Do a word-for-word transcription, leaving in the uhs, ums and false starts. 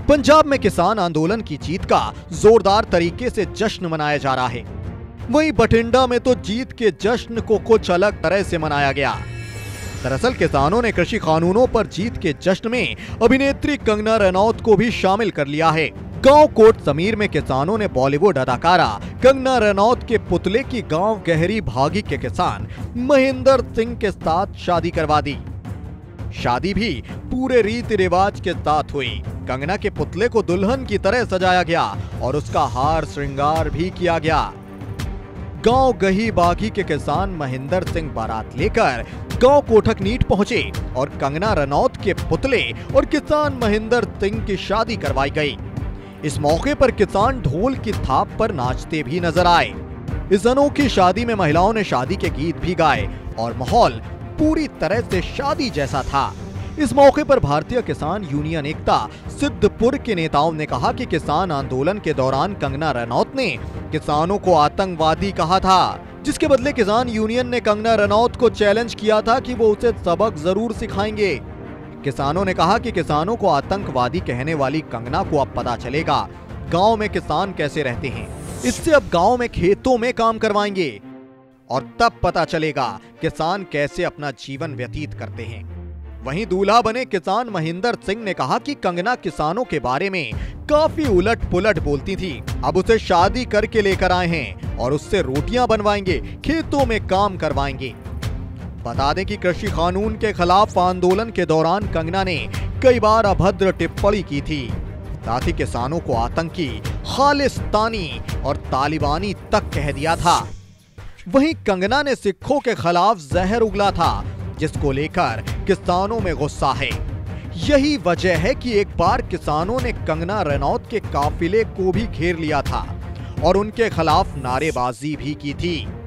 पंजाब में किसान आंदोलन की जीत का जोरदार तरीके से जश्न मनाया जा रहा है। वहीं बठिंडा में तो जीत के जश्न को कुछ अलग तरह से मनाया गया। दरअसल किसानों ने कृषि कानूनों पर जीत के जश्न में अभिनेत्री कंगना रनौत को भी शामिल कर लिया है। गांव कोट समीर में किसानों ने बॉलीवुड अदाकारा कंगना रनौत के पुतले की गांव गहरी भागी के किसान महेंद्र सिंह के साथ शादी करवा दी। शादी भी पूरे रीति रिवाज के साथ हुई। कंगना के पुतले को दुल्हन की तरह सजाया गया और उसका हार श्रृंगार भी किया गया। गांव गही बागी के किसान महेंद्र सिंह बारात लेकर गांव कोठकनीट पहुंचे और कंगना रनौत के पुतले और किसान महेंद्र सिंह की शादी करवाई गई। इस मौके पर किसान ढोल की थाप पर नाचते भी नजर आए। इस अनोखी शादी में महिलाओं ने शादी के गीत भी गाए और माहौल पूरी तरह से शादी जैसा था। इस मौके पर भारतीय किसान यूनियन एकता सिद्धपुर के नेताओं ने कहा कि किसान आंदोलन के दौरान कंगना रनौत ने किसानों को आतंकवादी कहा था, जिसके बदले किसान यूनियन ने कंगना रनौत को चैलेंज किया था कि वो उसे सबक जरूर सिखाएंगे। किसानों ने कहा कि किसानों को आतंकवादी कहने वाली कंगना को अब पता चलेगा गांव में किसान कैसे रहते हैं। इससे अब गांव में खेतों में काम करवाएंगे और तब पता चलेगा किसान कैसे अपना जीवन व्यतीत करते हैं। वहीं दूल्हा बने किसान महेंद्र सिंह ने कहा कि कंगना किसानों के बारे में काफी उलट पुलट बोलती थी। अब उसे शादी करके लेकर आए हैं और उससे रोटियां बनवाएंगे, खेतों में काम करवाएंगे। बता दें कि कृषि कानून के खिलाफ आंदोलन के दौरान कंगना ने कई बार अभद्र टिप्पणी की थी। साथ ही किसानों को आतंकी, खालिस्तानी और तालिबानी तक कह दिया था। वहीं कंगना ने सिखों के खिलाफ जहर उगला था, जिसको लेकर किसानों में गुस्सा है। यही वजह है कि एक बार किसानों ने कंगना रनौत के काफिले को भी घेर लिया था और उनके खिलाफ नारेबाजी भी की थी।